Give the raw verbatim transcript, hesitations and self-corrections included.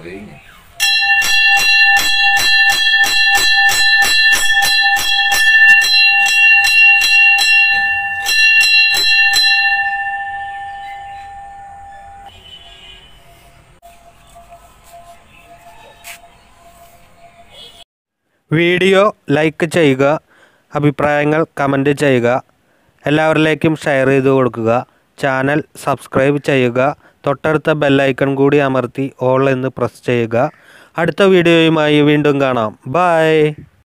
Video like ചെയ്യുക, അഭിപ്രായങ്ങൾ comment ചെയ്യുക, എല്ലാവരിലേക്കും ഷെയർ ചെയ്ത് കൊടുക്കുക. ചാനൽ സബ്സ്ക്രൈബ് ചെയ്യുക. തൊട്ടടുത്ത ബെല്ലൈക്കൺ കൂടി അമർത്തി ഓൾ എന്ന് പ്രസ് ചെയ്യുക. അടുത്ത വീഡിയോയുമായി വീണ്ടും കാണാം. ബൈ.